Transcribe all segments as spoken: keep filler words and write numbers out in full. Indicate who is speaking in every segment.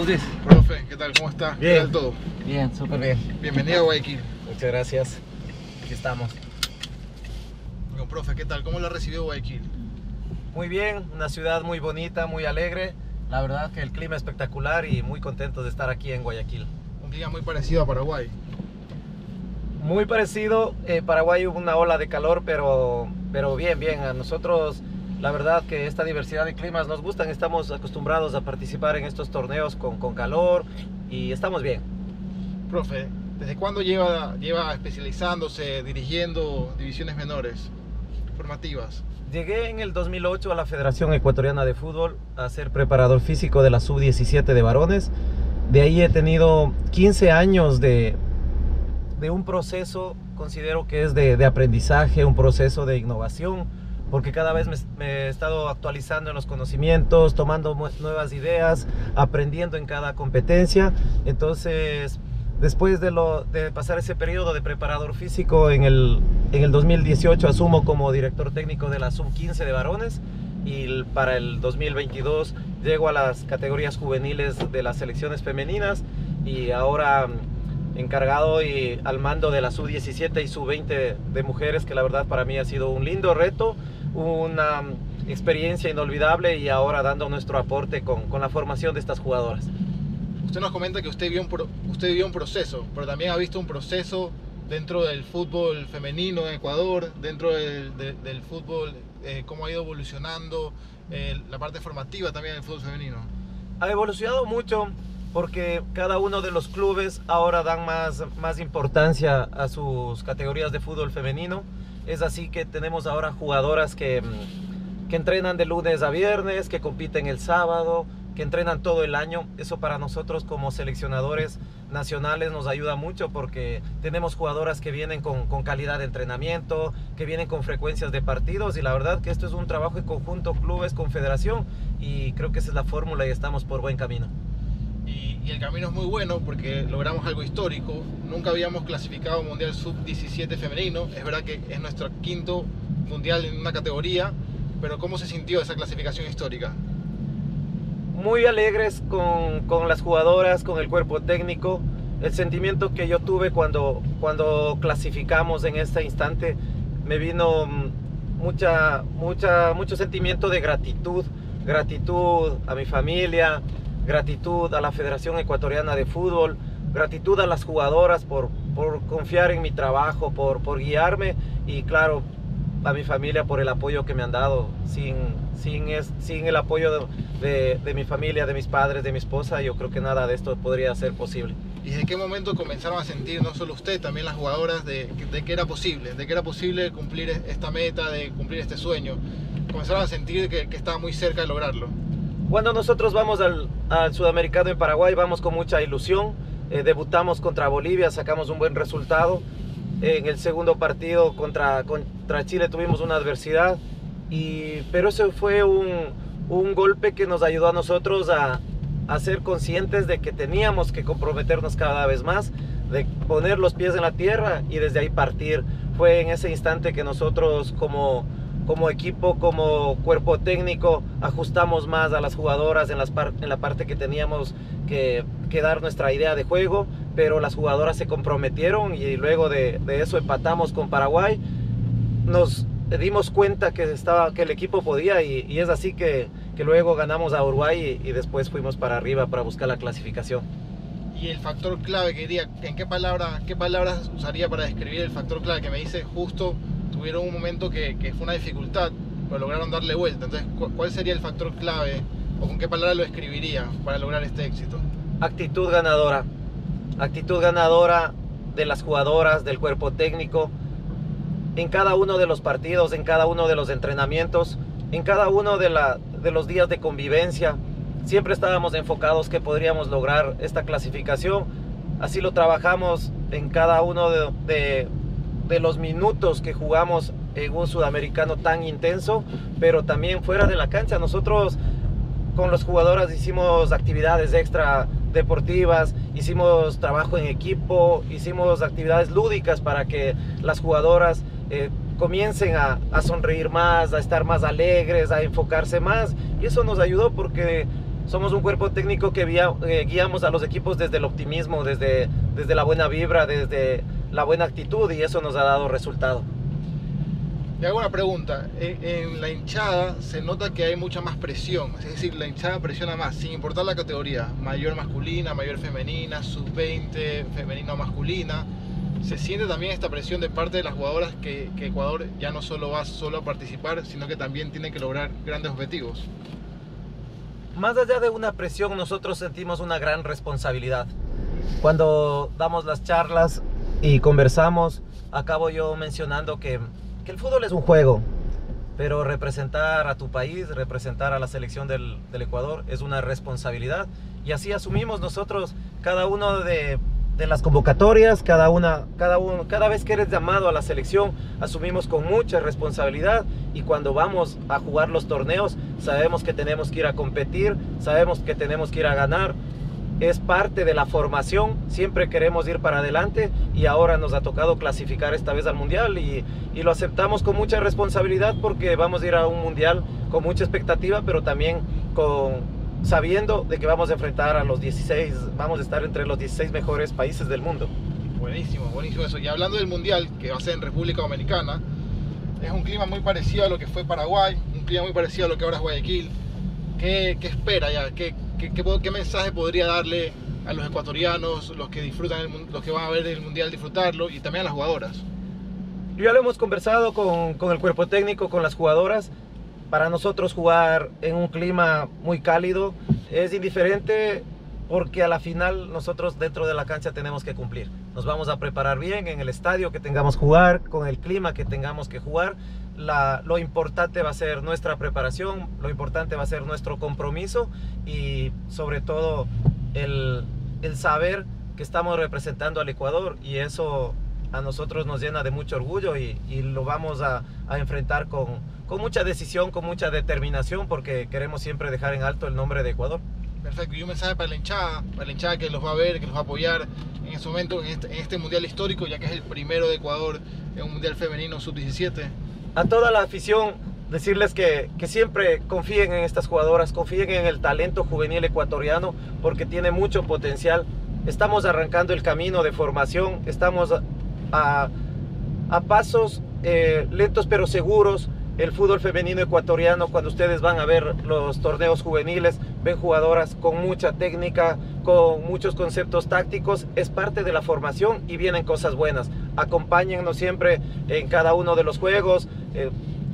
Speaker 1: Saludos.
Speaker 2: Profe, ¿qué tal? ¿Cómo está?
Speaker 1: Bien.
Speaker 2: ¿Qué tal todo?
Speaker 1: Bien, súper bien.
Speaker 2: Bienvenido a Guayaquil.
Speaker 1: Muchas gracias. Aquí estamos.
Speaker 2: Bueno, profe, ¿qué tal? ¿Cómo lo ha recibido Guayaquil?
Speaker 1: Muy bien, una ciudad muy bonita, muy alegre. La verdad que el clima es espectacular y muy contentos de estar aquí en Guayaquil.
Speaker 2: Un clima muy parecido a Paraguay.
Speaker 1: Muy parecido, eh, Paraguay hubo una ola de calor, pero, pero bien, bien. A nosotros, la verdad que esta diversidad de climas nos gustan, estamos acostumbrados a participar en estos torneos con, con calor y estamos bien.
Speaker 2: Profe, ¿desde cuándo lleva, lleva especializándose, dirigiendo divisiones menores, formativas?
Speaker 1: Llegué en el dos mil ocho a la Federación Ecuatoriana de Fútbol a ser preparador físico de la sub diecisiete de varones. De ahí he tenido quince años de, de un proceso, considero que es de, de aprendizaje, un proceso de innovación, porque cada vez me, me he estado actualizando en los conocimientos, tomando nuevas ideas, aprendiendo en cada competencia. Entonces, después de, lo, de pasar ese periodo de preparador físico, en el, en el dos mil dieciocho asumo como director técnico de la sub quince de varones y para el dos mil veintidós llego a las categorías juveniles de las selecciones femeninas y ahora encargado y al mando de la sub diecisiete y sub veinte de mujeres, que la verdad para mí ha sido un lindo reto, una experiencia inolvidable y ahora dando nuestro aporte con, con la formación de estas jugadoras.
Speaker 2: Usted nos comenta que usted vio, un pro, usted vio un proceso, pero también ha visto un proceso dentro del fútbol femenino en Ecuador, dentro del, de, del fútbol, eh, cómo ha ido evolucionando, eh, la parte formativa también del fútbol femenino.
Speaker 1: Ha evolucionado mucho porque cada uno de los clubes ahora dan más, más importancia a sus categorías de fútbol femenino. Es así que tenemos ahora jugadoras que, que entrenan de lunes a viernes, que compiten el sábado, que entrenan todo el año. Eso para nosotros como seleccionadores nacionales nos ayuda mucho porque tenemos jugadoras que vienen con, con calidad de entrenamiento, que vienen con frecuencias de partidos y la verdad que esto es un trabajo en conjunto, clubes, confederación, y creo que esa es la fórmula y estamos por buen camino.
Speaker 2: Y, y el camino es muy bueno porque logramos algo histórico. Nunca habíamos clasificado Mundial sub diecisiete femenino. Es verdad que es nuestro quinto mundial en una categoría, pero ¿cómo se sintió esa clasificación histórica?
Speaker 1: Muy alegres con, con las jugadoras, con el cuerpo técnico. El sentimiento que yo tuve cuando, cuando clasificamos en este instante, me vino mucha, mucha, mucho sentimiento de gratitud. Gratitud a mi familia, gratitud a la Federación Ecuatoriana de Fútbol, gratitud a las jugadoras por, por confiar en mi trabajo, por, por guiarme y claro, a mi familia por el apoyo que me han dado. Sin, sin, es, sin el apoyo de, de, de mi familia, de mis padres, de mi esposa, yo creo que nada de esto podría ser posible.
Speaker 2: ¿Y desde qué momento comenzaron a sentir, no solo usted, también las jugadoras, de, de que era posible, de que era posible cumplir esta meta, de cumplir este sueño? Comenzaron a sentir que, que estaba muy cerca de lograrlo.
Speaker 1: Cuando nosotros vamos al, al Sudamericano en Paraguay, vamos con mucha ilusión. Eh, debutamos contra Bolivia, sacamos un buen resultado. En el segundo partido contra, contra Chile tuvimos una adversidad, y, pero eso fue un, un golpe que nos ayudó a nosotros a, a ser conscientes de que teníamos que comprometernos cada vez más, de poner los pies en la tierra y desde ahí partir. Fue en ese instante que nosotros como, como equipo, como cuerpo técnico, ajustamos más a las jugadoras en, las par en la parte que teníamos que, que dar nuestra idea de juego, pero las jugadoras se comprometieron y luego de, de eso empatamos con Paraguay. Nos dimos cuenta que, estaba, que el equipo podía y, y es así que, que luego ganamos a Uruguay y, y después fuimos para arriba para buscar la clasificación.
Speaker 2: Y el factor clave, que diría, ¿en qué, palabra, qué palabras usaría para describir el factor clave? Que me dice justo, tuvieron un momento que, que fue una dificultad, pero lograron darle vuelta. Entonces, ¿cuál sería el factor clave o con qué palabra lo escribiría para lograr este éxito?
Speaker 1: Actitud ganadora. Actitud ganadora de las jugadoras, del cuerpo técnico, en cada uno de los partidos, en cada uno de los entrenamientos, en cada uno de, la, de los días de convivencia. Siempre estábamos enfocados que podríamos lograr esta clasificación. Así lo trabajamos en cada uno de, de, de los minutos que jugamos en un sudamericano tan intenso, pero también fuera de la cancha. Nosotros con las jugadoras hicimos actividades extra deportivas, hicimos trabajo en equipo, hicimos actividades lúdicas para que las jugadoras eh, comiencen a, a sonreír más, a estar más alegres, a enfocarse más, y eso nos ayudó porque somos un cuerpo técnico que via, eh, guiamos a los equipos desde el optimismo, desde, desde la buena vibra, desde la buena actitud, y eso nos ha dado resultado.
Speaker 2: Le hago una pregunta. En, en la hinchada se nota que hay mucha más presión, es decir, la hinchada presiona más, sin importar la categoría, mayor masculina, mayor femenina, sub veinte, femenina o masculina. ¿Se siente también esta presión de parte de las jugadoras que, que Ecuador ya no solo va solo a participar, sino que también tiene que lograr grandes objetivos?
Speaker 1: Más allá de una presión, nosotros sentimos una gran responsabilidad. Cuando damos las charlas y conversamos, acabo yo mencionando que, que el fútbol es un juego, pero representar a tu país, representar a la selección del, del Ecuador es una responsabilidad, y así asumimos nosotros cada uno de, de las convocatorias, cada, una, cada, uno, cada vez que eres llamado a la selección, asumimos con mucha responsabilidad, y cuando vamos a jugar los torneos sabemos que tenemos que ir a competir, sabemos que tenemos que ir a ganar. Es parte de la formación, siempre queremos ir para adelante, y ahora nos ha tocado clasificar esta vez al Mundial, y, y lo aceptamos con mucha responsabilidad, porque vamos a ir a un Mundial con mucha expectativa, pero también con, sabiendo de que vamos a enfrentar a los dieciséis, vamos a estar entre los dieciséis mejores países del mundo.
Speaker 2: Buenísimo, buenísimo eso. Y hablando del Mundial, que va a ser en República Dominicana, es un clima muy parecido a lo que fue Paraguay, un clima muy parecido a lo que ahora es Guayaquil. ¿Qué, qué espera ya? ¿Qué, qué, qué, ¿Qué mensaje podría darle a los ecuatorianos, los que disfrutan, el, los que van a ver el Mundial disfrutarlo, y también a las jugadoras?
Speaker 1: Ya lo hemos conversado con, con el cuerpo técnico, con las jugadoras. Para nosotros jugar en un clima muy cálido es indiferente, porque a la final nosotros dentro de la cancha tenemos que cumplir. Nos vamos a preparar bien en el estadio que tengamos que jugar, con el clima que tengamos que jugar. La, lo importante va a ser nuestra preparación, lo importante va a ser nuestro compromiso, y sobre todo el, el saber que estamos representando al Ecuador, y eso a nosotros nos llena de mucho orgullo, y, y lo vamos a, a enfrentar con, con mucha decisión, con mucha determinación, porque queremos siempre dejar en alto el nombre de Ecuador.
Speaker 2: Perfecto, y un mensaje para la hinchada, para la hinchada que los va a ver, que los va a apoyar en este momento, en este, en este Mundial histórico, ya que es el primero de Ecuador en un Mundial femenino sub diecisiete.
Speaker 1: A toda la afición, decirles que, que siempre confíen en estas jugadoras, confíen en el talento juvenil ecuatoriano, porque tiene mucho potencial. Estamos arrancando el camino de formación, estamos a, a, a pasos eh, lentos pero seguros. El fútbol femenino ecuatoriano, cuando ustedes van a ver los torneos juveniles, ven jugadoras con mucha técnica, con muchos conceptos tácticos. Es parte de la formación y vienen cosas buenas. Acompáñennos siempre en cada uno de los juegos, eh,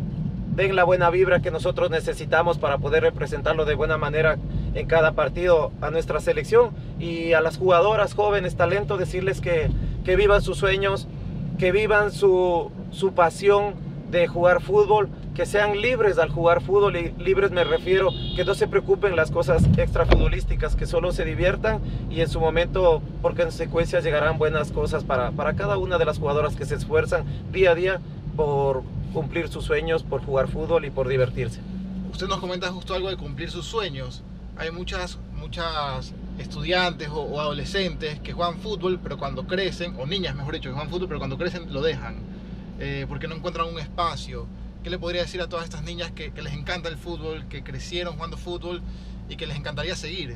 Speaker 1: den la buena vibra que nosotros necesitamos para poder representarlo de buena manera en cada partido a nuestra selección. Y a las jugadoras jóvenes, talento, decirles que, que vivan sus sueños, que vivan su, su pasión de jugar fútbol, que sean libres al jugar fútbol, y libres me refiero que no se preocupen las cosas extrafutbolísticas, que solo se diviertan, y en su momento, por consecuencia, llegarán buenas cosas para, para cada una de las jugadoras que se esfuerzan día a día por cumplir sus sueños, por jugar fútbol y por divertirse.
Speaker 2: Usted nos comenta justo algo de cumplir sus sueños. Hay muchas, muchas estudiantes o, o adolescentes que juegan fútbol, pero cuando crecen, o niñas mejor dicho, que juegan fútbol, pero cuando crecen lo dejan. Eh, porque no encuentran un espacio. ¿Qué le podría decir a todas estas niñas que, que les encanta el fútbol, que crecieron jugando fútbol y que les encantaría seguir?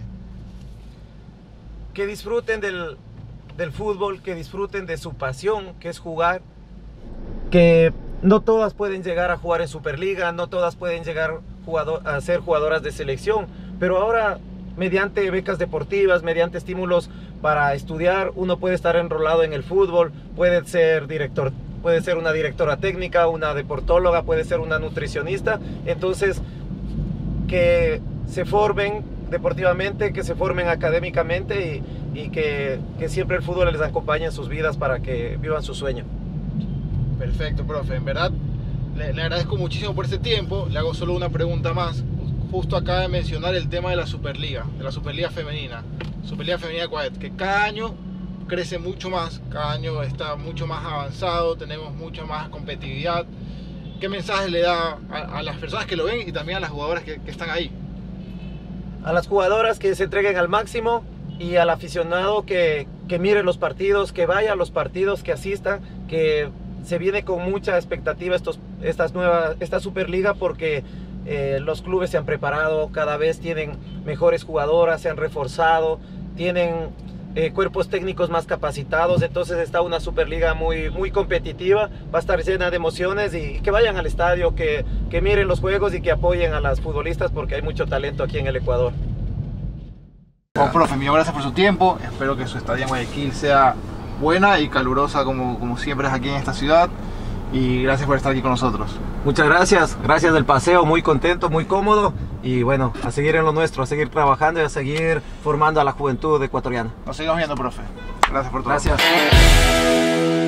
Speaker 1: Que disfruten del, del fútbol, que disfruten de su pasión, que es jugar, que no todas pueden llegar a jugar en Superliga, no todas pueden llegar jugador, a ser jugadoras de selección, pero ahora mediante becas deportivas, mediante estímulos para estudiar, uno puede estar enrolado en el fútbol, puede ser director, puede ser una directora técnica, una deportóloga, puede ser una nutricionista. Entonces, que se formen deportivamente, que se formen académicamente, y, y que, que siempre el fútbol les acompañe en sus vidas para que vivan su sueño.
Speaker 2: Perfecto, profe. En verdad, le, le agradezco muchísimo por este tiempo. Le hago solo una pregunta más. Justo acaba de mencionar el tema de la Superliga, de la Superliga femenina. Superliga femenina Ecuador, que cada año crece mucho más, cada año está mucho más avanzado, tenemos mucha más competitividad. ¿Qué mensaje le da a, a las personas que lo ven y también a las jugadoras que, que están ahí?
Speaker 1: A las jugadoras que se entreguen al máximo, y al aficionado que, que mire los partidos, que vaya a los partidos, que asista, que se viene con mucha expectativa estos, estas nuevas, esta Superliga, porque Eh, los clubes se han preparado, cada vez tienen mejores jugadoras, se han reforzado, tienen eh, cuerpos técnicos más capacitados, entonces está una Superliga muy, muy competitiva, va a estar llena de emociones, y que vayan al estadio, que, que miren los juegos y que apoyen a las futbolistas, porque hay mucho talento aquí en el Ecuador.
Speaker 2: Bueno, profe, millón gracias por su tiempo, espero que su estadía en Guayaquil sea buena y calurosa como, como siempre es aquí en esta ciudad, y gracias por estar aquí con nosotros.
Speaker 1: Muchas gracias, gracias del paseo, muy contento, muy cómodo, y bueno, a seguir en lo nuestro, a seguir trabajando y a seguir formando a la juventud ecuatoriana.
Speaker 2: Nos seguimos viendo, profe. Gracias por todo.
Speaker 1: Gracias.